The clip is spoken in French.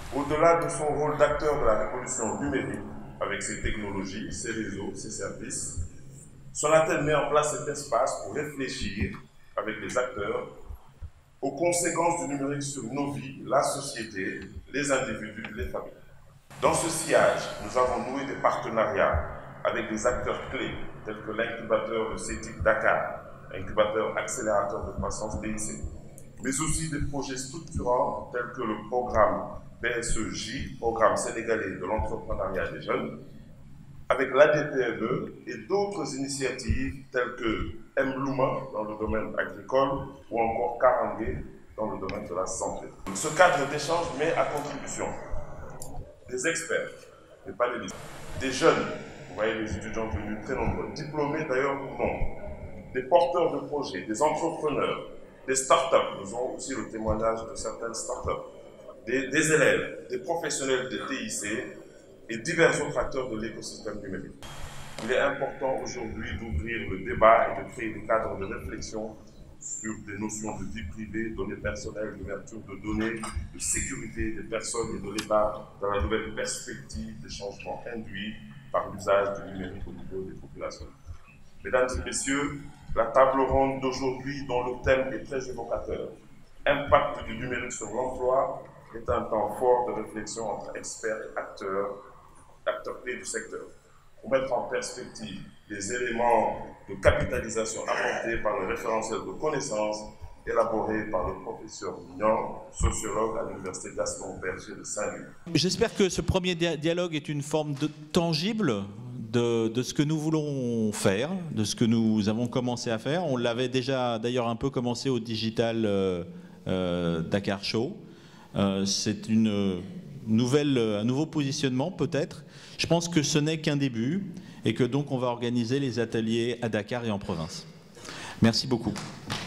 Au-delà de son rôle d'acteur de la révolution numérique, avec ses technologies, ses réseaux, ses services, Sonatel met en place cet espace pour réfléchir avec les acteurs aux conséquences du numérique sur nos vies, la société, les individus, les familles. Dans ce sillage, nous avons noué des partenariats avec des acteurs clés tels que l'incubateur de CETIC Dakar, incubateur accélérateur de croissance DIC, mais aussi des projets structurants tels que le programme PSEJ, programme sénégalais de l'entrepreneuriat des jeunes, avec l'ADPME et d'autres initiatives telles que Mlouma dans le domaine agricole ou encore Karangé dans le domaine de la santé. Ce cadre d'échange met à contribution des experts, mais pas des lycéens, des jeunes, vous voyez les étudiants venus très nombreux, diplômés d'ailleurs ou non, des porteurs de projets, des entrepreneurs, des startups, nous avons aussi le témoignage de certaines startups, des élèves, des professionnels de TIC et divers autres acteurs de l'écosystème numérique. Il est important aujourd'hui d'ouvrir le débat et de créer des cadres de réflexion sur des notions de vie privée, données personnelles, d'ouverture de données, de sécurité des personnes et de l'État dans la nouvelle perspective des changements induits par l'usage du numérique au niveau des populations. Mesdames et messieurs, la table ronde d'aujourd'hui, dont le thème est très évocateur, Impact du numérique sur l'emploi, est un temps fort de réflexion entre experts et acteurs clés du secteur, pour mettre en perspective les éléments de capitalisation apportés par le référentiel de connaissances élaboré par le professeur Mignon, sociologue à l'Université Gaston Berger de Saint-Louis. J'espère que ce premier dialogue est une forme tangible de ce que nous voulons faire, de ce que nous avons commencé à faire. On l'avait déjà d'ailleurs un peu commencé au Digital Dakar Show. C'est un nouveau positionnement peut-être. Je pense que ce n'est qu'un début et que donc on va organiser les ateliers à Dakar et en province. Merci beaucoup.